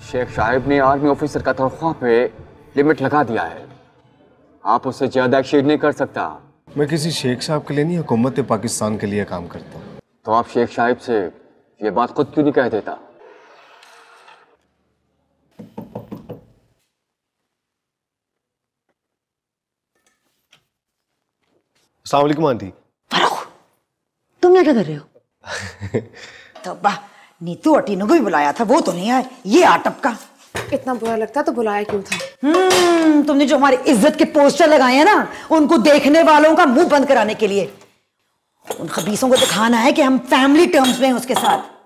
शेख साहब ने army officer का तनख्वाह पे लिमिट लगा दिया है, आप उससे ज्यादा एक्सीड नहीं कर सकता। मैं किसी शेख साहब के लिए नहीं, हुकूमत पाकिस्तान के लिए काम करता हूँ। तो आप शेख साहब से ये बात खुद क्यों नहीं कह देता? अस्सलाम वालेकुम आंटी। फरूख, तुम यहाँ क्या कर रहे हो? तो नीतू आंटी ने भी बुलाया था, वो तो नहीं आए, ये आटप का। इतना बुरा लगता तो बुलाया क्यों था? तुमने जो हमारी इज्जत के पोस्टर लगाए हैं ना, उनको देखने वालों का मुंह बंद कराने के लिए। उन खबीसों को दिखाना है कि हम फैमिली टर्म्स में हैं उसके साथ।